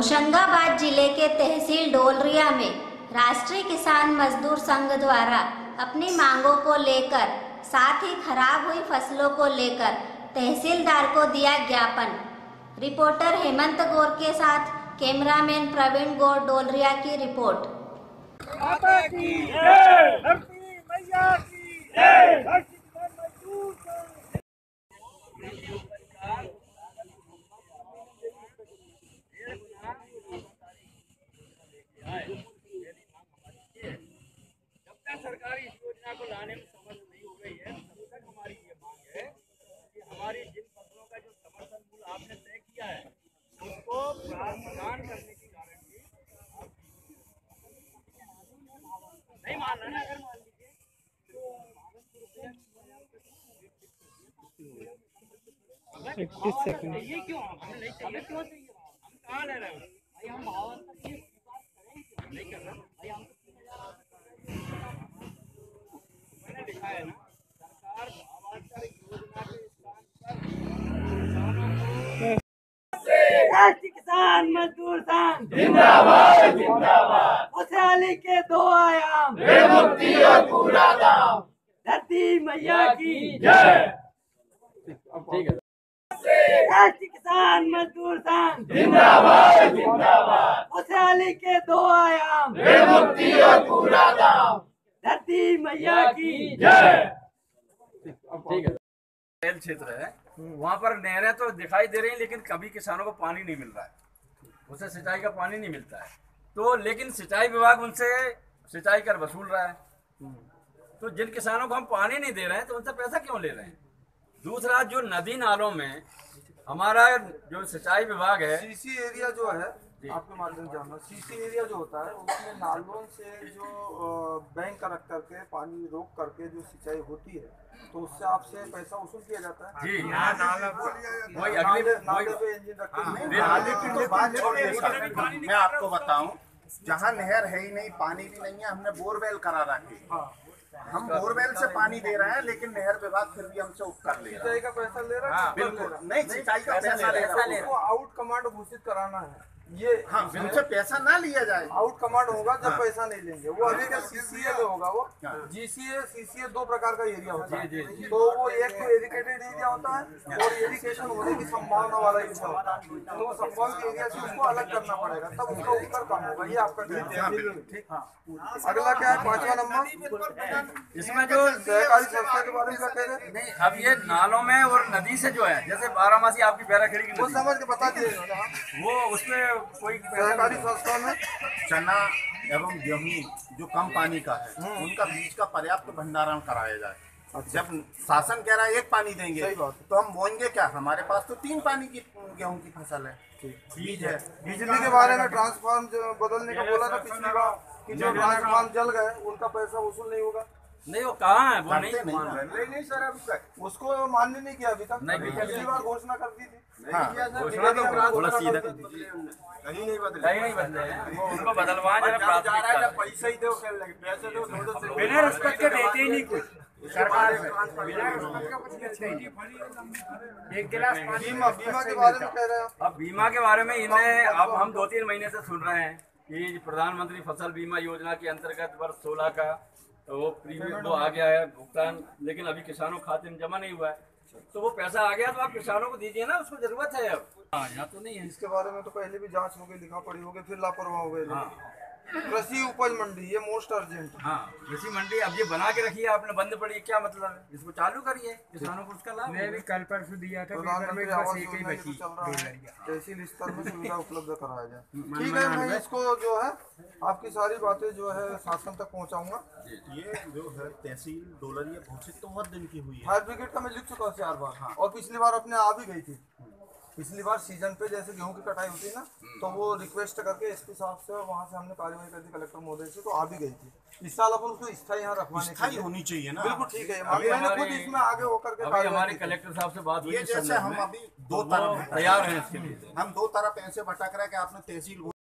होशंगाबाद जिले के तहसील डोलरिया में राष्ट्रीय किसान मजदूर संघ द्वारा अपनी मांगों को लेकर साथ ही खराब हुई फसलों को लेकर तहसीलदार को दिया ज्ञापन। रिपोर्टर हेमंत गौर के साथ कैमरामैन प्रवीण गौर, डोलरिया की रिपोर्ट। सरकारी इस योजना को लाने में समर्थ नहीं हो रही है, तब तक हमारी ये मांग है कि हमारी जिन फसलों का जो समर्थन मूल्य आपने तय किया है उसको प्रदान करने की गारंटी नहीं मान रहे ना। अगर मान लीजिए तो ये क्यों हमें नहीं चाहिए, क्यों चाहिए? हम कहाँ ले रहे हैं भाई? हम भाव नहीं कर रहे भाई। हम लिखा है ना, सरकार भावांतर योजना के स्थान पर राष्ट्रीय किसान मजदूर संघ जिंदाबाद जिंदाबाद। खुशहाली के दो आयाम, मुक्ति और पूरा दाम। धरती मैया की जय। राष्ट्रीय किसान मजदूर संघ जिंदाबाद जिंदाबाद। खुशहाली के दो आयाम, मुक्ति और पूरा दाम। धरती मैया की जय। रेल क्षेत्र है, वहाँ पर नहरें तो दिखाई दे रही हैं, लेकिन कभी किसानों को पानी नहीं मिल रहा है, उसे सिंचाई का पानी नहीं मिलता है। तो लेकिन सिंचाई विभाग उनसे सिंचाई कर वसूल रहा है। तो जिन किसानों को हम पानी नहीं दे रहे हैं तो उनसे पैसा क्यों ले रहे हैं? दूसरा, जो नदी नालों में हमारा जो सिंचाई विभाग है, सीसी एरिया जो है, आपके माध्यम से जानना, सीसी एरिया जो होता है उसमें नालों से जो बैंक कनेक्ट करके पानी रोक करके जो सिंचाई होती है तो उससे आपसे पैसा वसूल किया जाता है। जी वही नाले पे इंजन रखते हैं। नाले की तो बात छोड़िए सर, मैं आपको बताऊं, जहाँ नहर है ही नहीं, पानी भी नहीं है, हमने बोरवेल करा रखी है। हम बोरवेल से पानी दे रहे हैं, लेकिन नहर विभाग फिर भी हमसे उपकर ले रहा है। सिंचाई का पैसा ले रहा है। बिल्कुल नहीं, सिंचाई का पैसा ले रहा है। उसको आउट कमांड घोषित कराना है। ये हाँ, उनसे पैसा ना लिया जाए। आउट कमांड होगा जब पैसा नहीं लेंगे। वो अभी का सीसीए में होगा। वो जीसीए सीसीए दो प्रकार का एरिया होता है। तो वो एक तो एजुकेटेड एरिया होता है और एजुकेशन होने की संभावना वाला एरिया होता है। तो वो संभावना एरिया से उसको अलग करना पड़ेगा, तब उसका उत्तर कम होगा। ये आपका ठीक। अगला क्या है, 5वां नंबर, इसमें जो सहकारी संस्था के बारे में क्या कह रहे हैं? नहीं, अब ये नालों में और नदी से जो है, जैसे बारामासी आपकी बैराखेड़ी की वो नदी, समझ के बता दिए। वो उसमें कोई सहकारी संस्था में चना एवं गेहूं जो कम पानी का है, उनका बीज का पर्याप्त भंडारण कराया जाए। जब शासन कह रहा है एक पानी देंगे, सही बात है। तो हम बोएंगे क्या? हमारे पास तो 3 पानी की गेहूं की फसल है, बीज है। बिजली के बारे में ट्रांसफार्म बदलने का बोला था पिछली बार कि जो ट्रांसफार्म जल गए उनका पैसा वसूल नहीं होगा। नहीं, वो कहाँ है? वो नहीं करते नहीं मान ना। रहे। नहीं सर, अब उसको मान्य नहीं किया अभी तक। नहीं, पिछली बार घोषणा कर दी थी। हाँ, घोषणा तो थोड़ा सीधा कहीं नहीं नहीं बदले हैं, वो उनको बदलवा जरा प्राथमिकता। पैसा ही दो, पैसे दो, बिना रिस्पेक्ट के देते ही नहीं कुछ सरकार से। एक गिलास बीमा के बारे में कह रहे हैं। अब बीमा के बारे में इन्हें अब हम 2-3 महीने से सुन रहे हैं कि प्रधानमंत्री फसल बीमा योजना के अंतर्गत वर्ष 16 का वो प्रीमियम वो आ गया है भुगतान, लेकिन अभी किसानों के खाते में जमा नहीं हुआ है। तो वो पैसा आ गया तो आप किसानों को दीजिए ना, उसको जरूरत है। अब यहाँ तो नहीं है। इसके बारे में तो पहले भी जांच हो गई, लिखा पड़ी हो गई, फिर लापरवाह हो गए। हाँ। कृषि उपज मंडी, ये मोस्ट अर्जेंट। हाँ, कृषि मंडी अब ये बना के रखी है आपने, बंद पड़ी है, क्या मतलब है? इसको चालू करिए, किसानों को उसका लाभ। मैं भी कल परसों दिया था, प्रधानमंत्री आवास योजना जो चल रहा है, तहसील स्तर में सुविधा उपलब्ध कराया जाए। ठीक है, मैं इसको जो है आपकी सारी बातें जो है शासन तक पहुँचाऊंगा। ये जो है तहसील डोलरिया घोषित तो बहुत दिन की हुई है। फायर ब्रिगेड का मैं लिख चुका हूँ 4 बार। हाँ। और पिछली बार अपने आ भी गई थी। पिछली बार सीजन पे जैसे गेहूं की कटाई होती है ना, तो वो रिक्वेस्ट करके एसपी साहब से और वहाँ से हमने कार्यवाही कर दी कलेक्टर महोदय से, तो आ भी गई थी। इस साल अपन उसको स्थायी यहाँ रखवाने स्थायी होनी चाहिए ना। बिल्कुल ठीक है, मैंने खुद इसमें आगे होकर के अभी हमारे कलेक्टर साहब से बात हुई, ये जैसे हम अभी 2 तरफ तैयार हैं इसके लिए। हम 2 तरफ ऐसे भटक रहे हैं कि आपने तहसील